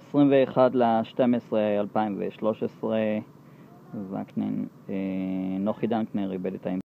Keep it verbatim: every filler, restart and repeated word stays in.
עשרים ואחד לשתים עשרה אלפיים ושלוש עשרה, נוחי דנקנר איבד את האמצע.